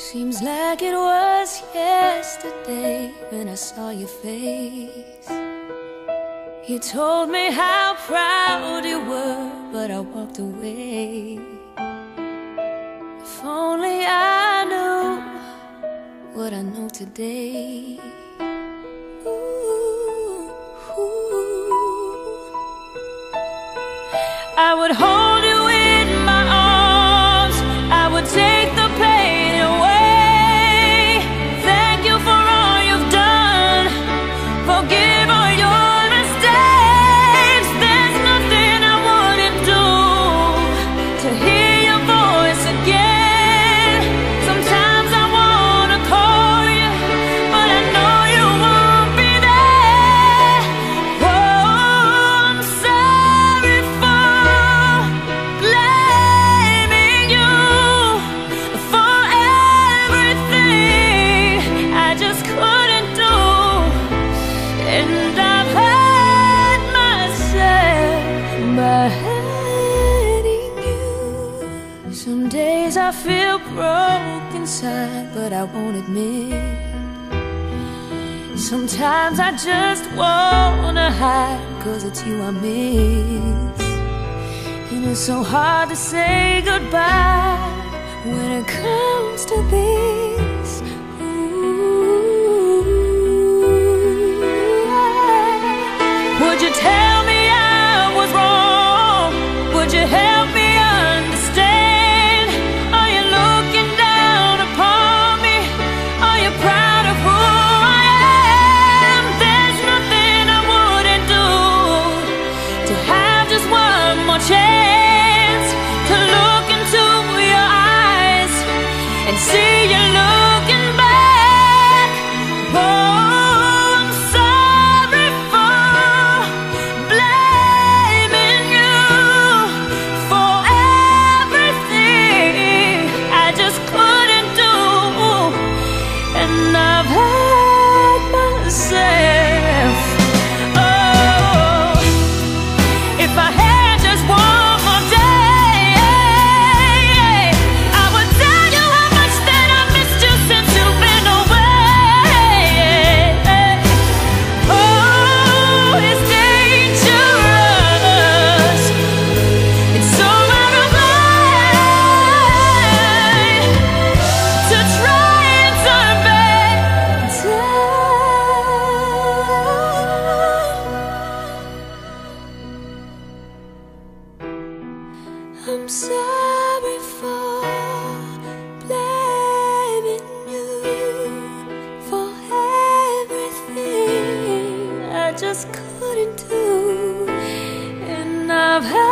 Seems like it was yesterday when I saw your face. You told me how proud you were, but I walked away. If only I knew what I know today. Ooh, ooh. I would hold you in my arms, I would take the pain away. Thank you for all you've done, forgive all your mistakes. There's nothing I wouldn't do to hear your voice again. Sometimes I wanna call you, but I know you won't be there. Oh, I'm sorry for blaming you for everything I just couldn't do. And I've hurt myself by hurting you. Some days I feel broke inside, but I won't admit. Sometimes I just wanna hide, 'cause it's you I miss. And it's so hard to say goodbye when it comes to this. Ooh, would you tell me I was wrong? Would you help me understand? Are you looking down upon me? Are you proud of who I am? There's nothing I wouldn't do to have just one more chance to look into your eyes and see you looking back. Oh, I'm sorry for blaming you for everything I just couldn't do. And I've hurt myself. Oh, if I had just one more day, I would tell you how much that I missed you since you've been away. Oh, it's dangerous. It's so out of line to try and turn back time. I'm sorry for blaming you for everything I just couldn't do. And I've had